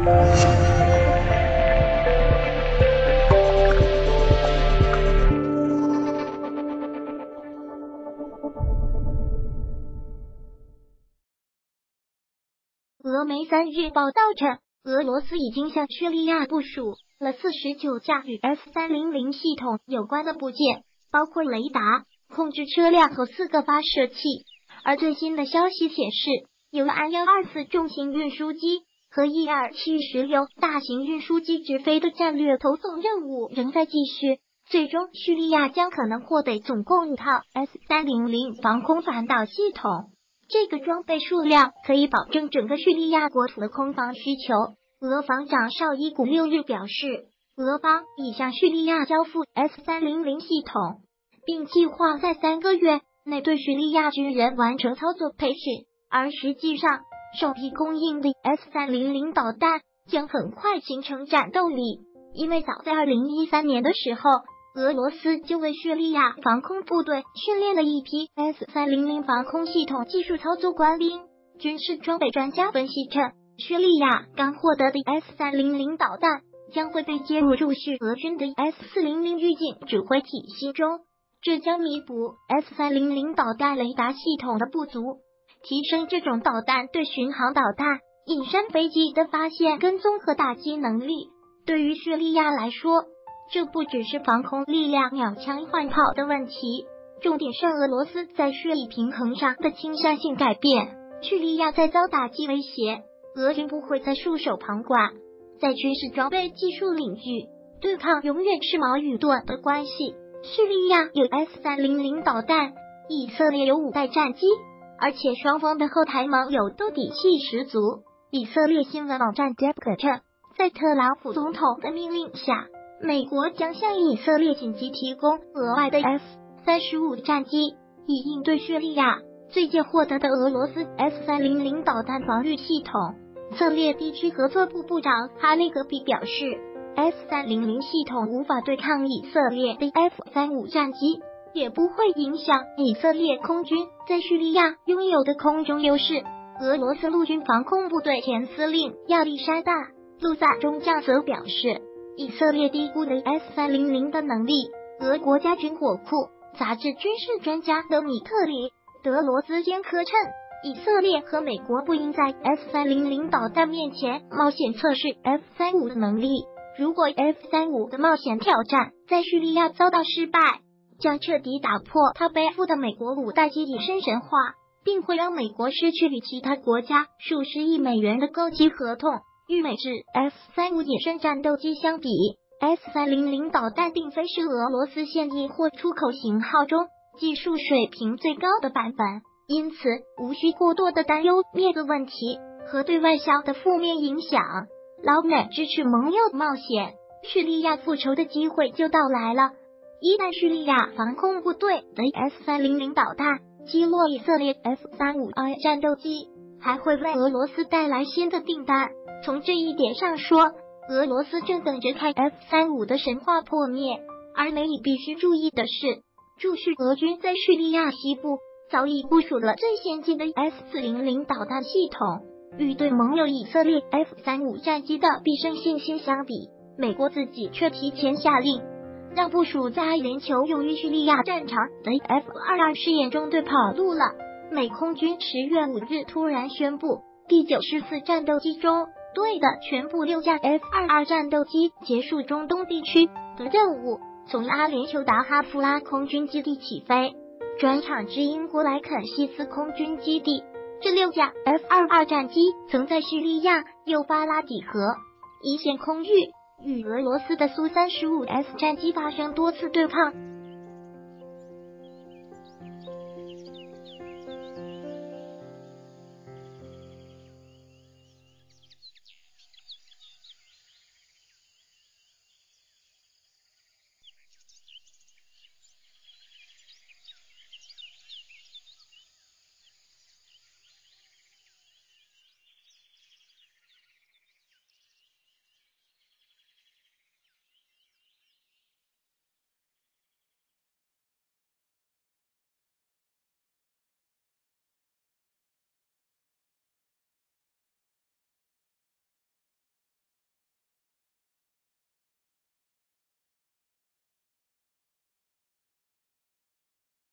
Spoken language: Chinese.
俄媒3日报道称，俄罗斯已经向叙利亚部署了49架与 S-300系统有关的部件，包括雷达、控制车辆和4个发射器。而最新的消息显示，由安124重型运输机和伊-27石油大型运输机直飞的战略投送任务仍在继续，最终叙利亚将可能获得总共5套 S-300防空反导系统。这个装备数量可以保证整个叙利亚国土的空防需求。俄防长绍伊古6日表示，俄方已向叙利亚交付 S-300系统，并计划在3个月内对叙利亚军人完成操作培训，而实际上，首批供应的 S-300导弹将很快形成战斗力，因为早在2013年的时候，俄罗斯就为叙利亚防空部队训练了一批 S-300防空系统技术操作官兵。军事装备专家分析称，叙利亚刚获得的 S-300导弹将会被接入叙俄军的 S-400预警指挥体系中，这将弥补 S-300导弹雷达系统的不足，提升这种导弹对巡航导弹、隐身飞机的发现、跟踪和打击能力。对于叙利亚来说，这不只是防空力量秒枪换炮的问题，重点是俄罗斯在叙利平衡上的倾向性改变。叙利亚在遭打击威胁，俄军不会再束手旁观。在军事装备技术领域，对抗永远是矛与盾的关系。叙利亚有 S-300导弹，以色列有5代战机，而且双方的后台盟友都底气十足。以色列新闻网站 Debka 称，在特朗普总统的命令下，美国将向以色列紧急提供额外的 F-35战机，以应对叙利亚最近获得的俄罗斯 S-300导弹防御系统。策略地区合作部部长哈内格比表示， S-300系统无法对抗以色列的 F-35战机，也不会影响以色列空军在叙利亚拥有的空中优势。俄罗斯陆军防空部队前司令亚历山大·卢萨中将则表示，以色列低估了 S-300的能力。俄国家军火库杂志军事专家德米特里·德罗兹坚科称，以色列和美国不应在 S-300导弹面前冒险测试 F-35的能力。如果 F-35的冒险挑战在叙利亚遭到失败，将彻底打破他背负的美国5代机隐身神话，并会让美国失去与其他国家数十亿美元的购机合同。与美制 F-35隐身战斗机相比， S-300导弹并非是俄罗斯现役或出口型号中技术水平最高的版本，因此无需过多的担忧面子问题和对外销的负面影响。老美支持盟友冒险，叙利亚复仇的机会就到来了。一旦叙利亚防空部队的 S-300导弹击落以色列 F-35I 战斗机，还会为俄罗斯带来新的订单。从这一点上说，俄罗斯正等着看 F-35的神话破灭。而美以必须注意的是，驻叙俄军在叙利亚西部早已部署了最先进的 S-400导弹系统，与对盟友以色列 F-35战机的必胜信心相比，美国自己却提前下令让部署在阿联酋用于叙利亚战场的 F-22试验中队跑路了。美空军10月5日突然宣布，第94战斗机中队的全部6架 F-22战斗机结束中东地区的任务，从阿联酋达哈夫拉空军基地起飞，转场至英国莱肯西斯空军基地。这6架 F-22战机曾在叙利亚幼发拉底河一线空域与俄罗斯的苏 35S 战机发生多次对抗，